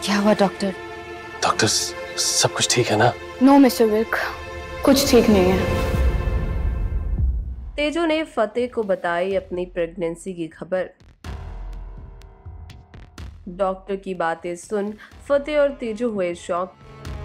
क्या हुआ doctor? Doctor सब कुछ ठीक है ना? नो मिस्टर विर्क, कुछ ठीक नहीं है। तेजो ने फतेह को बताई अपनी प्रेगनेंसी की खबर। डॉक्टर की बातें सुन फतेह और तेजो हुए शॉक।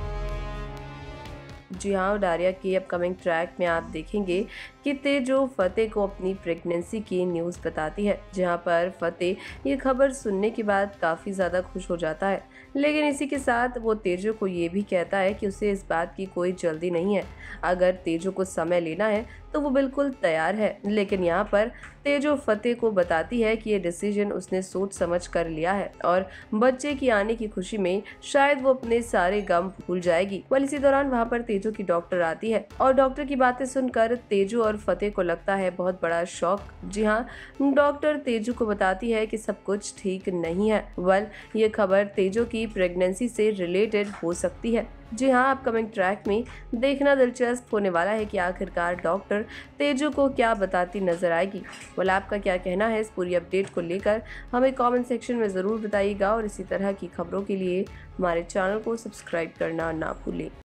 जी हाँ, डारिया के अपकमिंग ट्रैक में आप देखेंगे कि तेजो फतेह को अपनी प्रेगनेंसी की न्यूज़ बताती है, जहाँ पर फतेह ये खबर सुनने के बाद काफ़ी ज़्यादा खुश हो जाता है। लेकिन इसी के साथ वो तेजो को ये भी कहता है कि उसे इस बात की कोई जल्दी नहीं है। अगर तेजो को समय लेना है तो वो बिल्कुल तैयार है। लेकिन यहाँ पर तेजो फतेह को बताती है कि ये डिसीजन उसने सोच समझ कर लिया है और बच्चे की आने की खुशी में शायद वो अपने सारे गम भूल जाएगी। वह इसी दौरान वहाँ पर तेजो की डॉक्टर आती है और डॉक्टर की बातें सुनकर तेजो और फतेह को लगता है बहुत बड़ा शॉक। जी हाँ, डॉक्टर तेजो को बताती है कि सब कुछ ठीक नहीं है। ये खबर तेजो की प्रेगनेंसी से रिलेटेड हो सकती है। जी हाँ, अपकमिंग ट्रैक में देखना दिलचस्प होने वाला है कि आखिरकार डॉक्टर तेजो को क्या बताती नजर आएगी। आपका क्या कहना है इस पूरी अपडेट को लेकर, हमें कमेंट सेक्शन में ज़रूर बताइएगा और इसी तरह की खबरों के लिए हमारे चैनल को सब्सक्राइब करना ना भूलें।